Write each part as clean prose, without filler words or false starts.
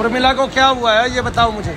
उर्मिला को क्या हुआ है ये बताओ मुझे।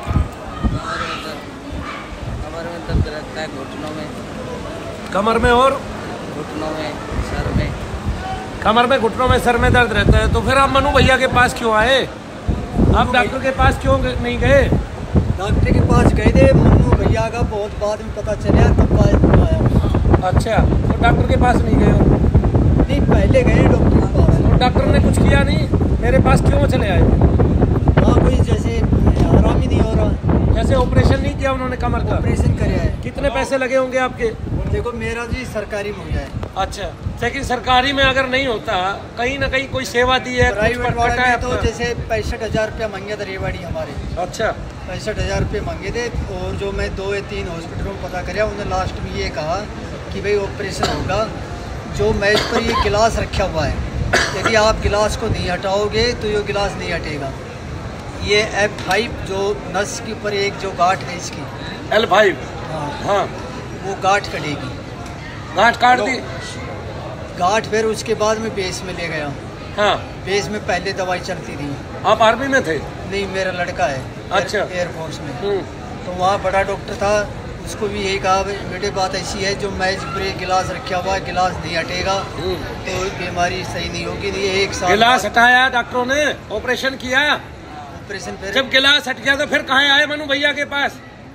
कमर में दर्द रहता है, घुटनों में, कमर में और घुटनों में, सर में। कमर में, घुटनों में, सर में दर्द रहता है। तो फिर आप मनु भैया के पास क्यों आए? आप डॉक्टर के पास क्यों नहीं गए? डॉक्टर के पास गए थे, मनु भैया का बहुत बाद में पता चला तब आया। अच्छा, तो डॉक्टर के पास नहीं गए हो? नहीं, पहले गए डॉक्टर के पास। तो डॉक्टर ने कुछ किया नहीं? मेरे पास क्यों चले आए? हाँ, कोई जैसे आराम ही नहीं हो रहा। जैसे ऑपरेशन नहीं किया उन्होंने कमर का? ऑपरेशन कराया है। कितने पैसे लगे होंगे आपके? देखो मेरा जी सरकारी मुर्गा है। अच्छा, लेकिन सरकारी में अगर नहीं होता, कहीं ना कहीं कोई सेवा दी है, प्राइवेट वाला कटा है में तो जैसे 65,000 रुपया मांगे थे रेवाड़ी हमारे। अच्छा, 65,000 रुपये मांगे थे। और जो मैं 2 या 3 हॉस्पिटलों में पता कराया, उन्होंने लास्ट में ये कहा कि भाई ऑपरेशन होगा। जो मेज पर ये गिलास रखा हुआ है, यदि आप गिलास को नहीं हटाओगे तो ये गिलास नहीं हटेगा। ये F5 जो नस के ऊपर एक जो गांठ है इसकी, L5, हाँ, वो गांठ कटेगी। गांठ काट दी? गांठ फिर उसके बाद में बेस में ले गया। हाँ, बेस में पहले दवाई चलती थी। आप आर्मी में थे? नहीं, मेरा लड़का है अच्छा, एयरफोर्स में। तो वहाँ बड़ा डॉक्टर था, उसको भी यही कहा बेटे बात ऐसी है, जो मेज पर गिलास रखा हुआ है, गिलास नहीं हटेगा तो बीमारी सही नहीं होगी। नहीं, 1 साल गिलास हटाया डॉक्टरों ने, ऑपरेशन किया। ऑपरेशन फिर जब गिलास हट गया तो फिर कहाँ आए मनु भैया के पास?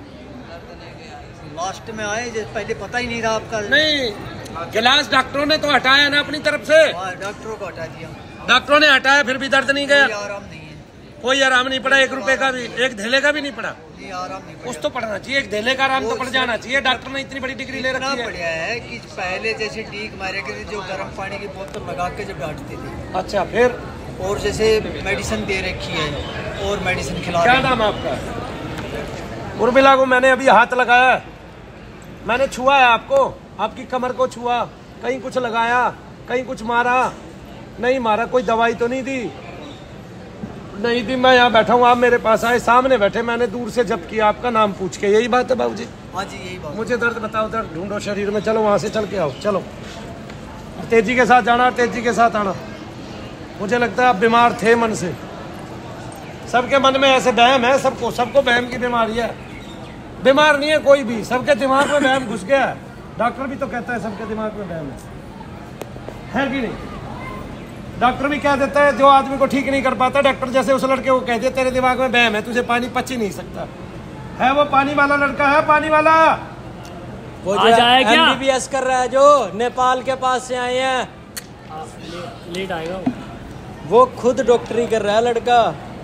लास्ट में आए, पहले पता ही नहीं था आपका। नहीं, गिलास डॉक्टरों ने तो हटाया ना अपनी तरफ से? डॉक्टरों को हटा दिया। डॉक्टरों ने हटाया फिर भी दर्द नहीं गया? कोई आराम नहीं है। कोई आराम नहीं पड़ा? 1 रुपए का भी, 1 धेले का भी नहीं पड़ा? नहीं, आराम नहीं कुछ तो पड़ना चाहिए, 1 धेले का आराम तो पड़ जाना चाहिए। डॉक्टर ने इतनी बड़ी डिग्री ले रखी है। बढ़िया है कि पहले जैसे डीक मारे के जो गर्म पानी की बोतल लगा के जब डांटते थे। अच्छा, फिर और जैसे मेडिसिन दे रखी है और मेडिसिन खिला। क्या नाम आपका? उर्मिला को मैंने अभी हाथ लगाया, मैंने छुआ है आपको, आपकी कमर को छुआ, कहीं कुछ लगाया, कहीं कुछ मारा? नहीं मारा। कोई दवाई तो नहीं दी? नहीं दी। मैं यहाँ बैठा हूँ, आप मेरे पास आए, सामने बैठे, मैंने दूर से जब्त किया आपका नाम पूछ के। यही बात है बाबूजी? हाँ जी, यही बात। मुझे दर्द बताओ, दर्द ढूंढो शरीर में। चलो वहाँ से चल के आओ, चलो। तेजी के साथ जाना, तेजी के साथ आना। मुझे लगता है आप बीमार थे मन से। सबके मन में ऐसे वहम है, सबको वहम की बीमारी है। बीमार नहीं है कोई भी, सबके दिमाग में वहम घुस गया है। डॉक्टर भी तो कहता है सबके दिमाग में वहम है कि नहीं? डॉक्टर भी कह देता है जो आदमी को ठीक नहीं कर पाता, डॉक्टर जैसे उस लड़के को कह दिया तेरे दिमाग में वहम है, तुझे पानी पच ही नहीं सकता है। वो पानी वाला लड़का है, पानी वाला वो जो MBBS कर रहा है, जो नेपाल के पास से आए हैं, लेट आएगा वो खुद डॉक्टरी कर रहा है लड़का।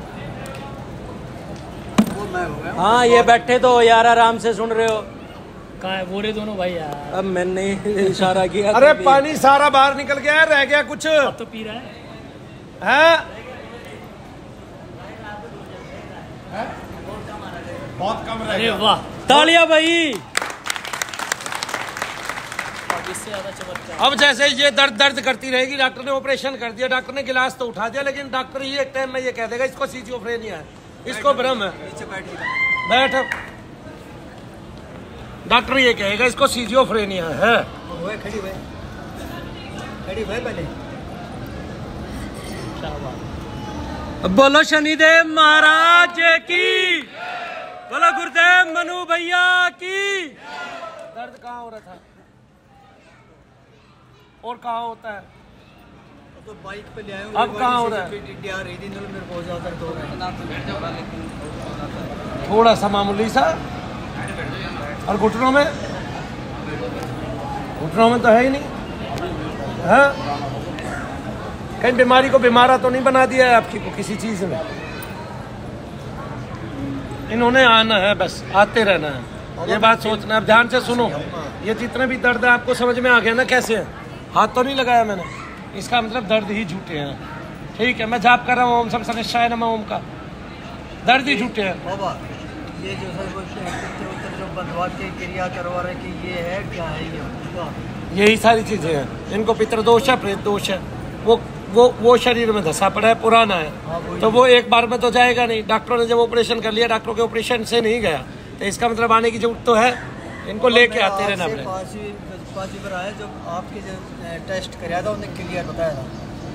वो मैं हो गया। हाँ, ये बैठे तो यार आराम से सुन रहे हो। कहाँ है वो रे दोनों भाई यार? अब मैंने इशारा किया। अरे पानी सारा बाहर निकल गया है, रह गया कुछ? अब तो पी रहा है। बहुत कम रह अरे गया। वाह, तालियां भाई। इससे ज्यादा चमत्कार। अब जैसे ये दर्द करती रहेगी, डॉक्टर ने ऑपरेशन कर दिया, डॉक्टर ने गिलास तो उठा दिया, लेकिन डॉक्टर ये एक टाइम में ये कह देगा इसको सिजोफ्रेनिया है, इसको भ्रम है। बैठ, डॉक्टर ये कहेगा इसको सिजोफ्रेनिया है। खड़ी भाई पहले। बोलो शनिदेव महाराज की, बोलो गुरुदेव मनु भैया की। दर्द कहाँ हो रहा था और कहाँ होता है? तो बाइक पे ले आए। अब कहाँ हो रहा है? मेरे बहुत ज्यादा दर्द हो रहा है। थोड़ा सा मामूली सा। और घुटनों में? घुटनों में तो है ही नहीं है। कहीं बीमारी को बीमारा तो नहीं बना दिया है आपकी को किसी चीज में? इन्होंने आना है, बस आते रहना है, ये बात सोचना। अब ध्यान से सुनो, ये जितने भी दर्द है आपको समझ में आ गया ना कैसे है? हाथ तो नहीं लगाया मैंने, इसका मतलब दर्द ही झूठे हैं। ठीक है, मैं जाप कर रहा हूँ ओम सब सनिश्चय नमः ओम का, दर्द ही झूठे हैं। बाबा ये जो जो बंधवा के क्रिया करवा रहे कि ये है क्या है? ये यही सारी चीजें हैं। इनको पितृदोष है, प्रेत दोष है, वो शरीर में धसा पड़ा है, पुराना है। तो वो एक बार में तो जाएगा नहीं। डॉक्टरों ने जब ऑपरेशन कर लिया, डॉक्टरों के ऑपरेशन से नहीं गया, तो इसका मतलब आने की जरूरत तो है। इनको लेके आते रहना पड़ेगा। 5 बार आया, जब आपके जो टेस्ट कराया था उन्हें क्लियर बताया था।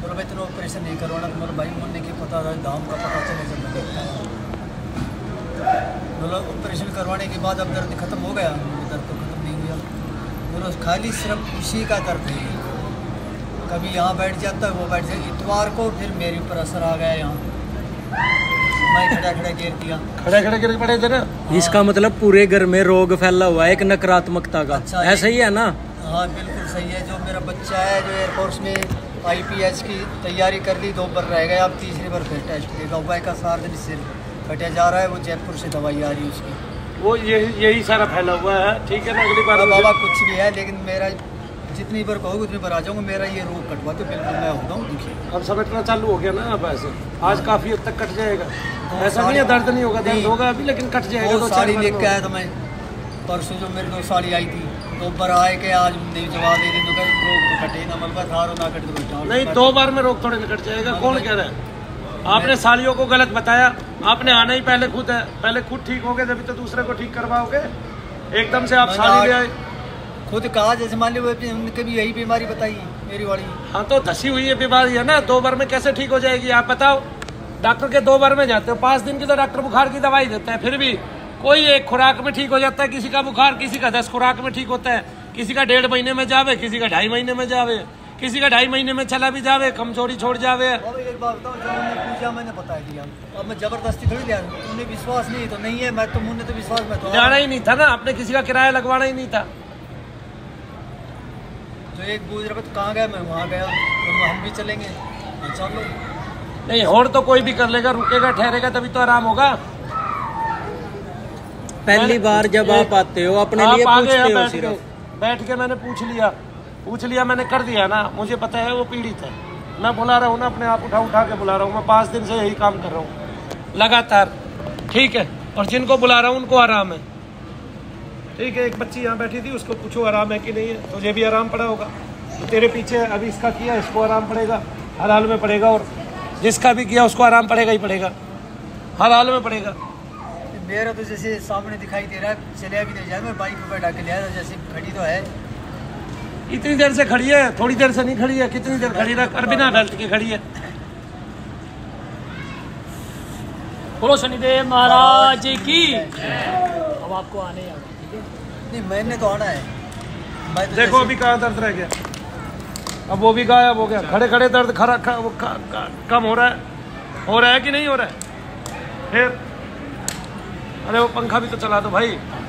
बोला भाई तेने ऑपरेशन नहीं करवाना। तो मेरे भाई मुन्ने की पता था, दाम का पता चले जब मैं देखता है। बोला ऑपरेशन करवाने के बाद अब दर्द खत्म हो गया। दर्द तो खत्म नहीं हुआ। बोला खाली सिर्फ उसी का दर्द है। कभी यहाँ बैठ जाता है, वो बैठ जाए। इतवार को फिर मेरे ऊपर असर आ गया यहाँ, मैं खड़ा खड़ा गिर दिया। खड़े खड़े गिर पड़े थे ना। इसका मतलब पूरे घर में रोग फैला हुआ है एक नकारात्मकता का। अच्छा, ऐसा ही है ना? हाँ बिल्कुल सही है। जो मेरा बच्चा है जो एयरफोर्स में IPS की तैयारी कर ली, 2 बार रह गया, अब तीसरी बार फिर टेस्ट देगा। उपाय का सार दिन सिर कटा जा रहा है। वो जयपुर से दवाई आ रही है उसकी। वो यही सारा फैला हुआ है। ठीक है ना, अगली बार बाबा कुछ भी है, लेकिन मेरा जितनी बार कहोगे उतनी बार आ जाऊँगा। मेरा ये रोग कटवा तो बिल्कुल मैं होता हूँ। देखिए अब समझना चालू हो गया ना। अब ऐसे आज काफी हद तक कट जाएगा। ऐसा नहीं है दर्द नहीं होगा, दर्द होगा अभी, लेकिन कट जाएगा। वो साड़ी लेके आया था मैं परसों, जो मेरे 2 साड़ी आई थी। 2 बार आए के आज नहीं जवाब दे रही। तो रोग तो कटे ना, मतलब थारो ना कटे तो नहीं, 2 बार में रोग थोड़े निकट जाएगा। कौन कह रहा है? आपने सालियों को गलत बताया। आपने आना ही पहले खुद है। पहले खुद ठीक होगे जब तो दूसरे को ठीक करवाओगे। एकदम से आप साली ले आए। खुद कहा जैसे मान लो उनके भी यही बीमारी बताई मेरी वाली। हाँ तो धसी हुई है बीमारी है ना। 2 बार में कैसे ठीक हो जाएगी आप बताओ? डॉक्टर के 2 बार में जाते हो। 5 दिन की तो डॉक्टर बुखार की दवाई देता है, फिर भी कोई एक खुराक में ठीक हो जाता है। किसी का बुखार, किसी का 10 खुराक में ठीक होता है। किसी का 1.5 महीने में जावे, किसी का 2.5 महीने में जावे, किसी का 2.5 महीने में चला भी जावे, कमजोरी छोड़ जावे। एक बात बताओ, जब उन्होंने पूछा मैंने बता दिया। अब मैं जबरदस्ती थोड़ी लिया। उन्हें विश्वास नहीं तो नहीं है, मैं तो मुन्ने तो विश्वास में तो जाना ही नहीं था ना। आपने किसी का किराया लगवाना ही नहीं था। जो एक बूझ रहा तो कहाँ गया, मैं वहाँ गया। तो हम भी चलेंगे, चलो। नहीं और तो कोई भी कर लेगा, रुकेगा ठहरेगा तभी तो आराम होगा। पहली बार जब आप आते हो अपने लिए पूछते हो सिर्फ? बैठ के मैंने पूछ लिया, मैंने कर दिया ना। मुझे पता है वो पीड़ित है। मैं बुला रहा हूँ ना, अपने आप उठा के बुला रहा हूँ। मैं 5 दिन से यही काम कर रहा हूँ लगातार। ठीक है, और जिनको बुला रहा हूँ उनको आराम है। ठीक है, एक बच्ची यहाँ बैठी थी, उसको पूछो आराम है कि नहीं है। तुझे भी आराम पड़ा होगा। तो तेरे पीछे अभी इसका किया, इसको आराम पड़ेगा, हर हाल में पड़ेगा। और जिसका भी किया उसको आराम पड़ेगा ही पड़ेगा, हर हाल में पड़ेगा। मेरा तो जैसे सामने दिखाई दे रहा है, चलिया भी नहीं जाए। मैं बाइक पे बैठा के लिया था, जैसे खड़ी तो है। इतनी देर से खड़ी है, थोड़ी देर से नहीं खड़ी है। कितनी देर खड़ी रह और बिना बेल्ट के खड़ी है। बोलो शनिदेव महाराज की। अब आपको आने ही आना, ठीक है? नहीं मैंने तो आना है। मैं तो देखो अभी कहाँ दर्द रह गया, अब वो भी गायब हो गया। खड़े खड़े दर्द कम हो रहा है कि नहीं हो रहा है? फिर अरे वो पंखा भी तो चला दो भाई।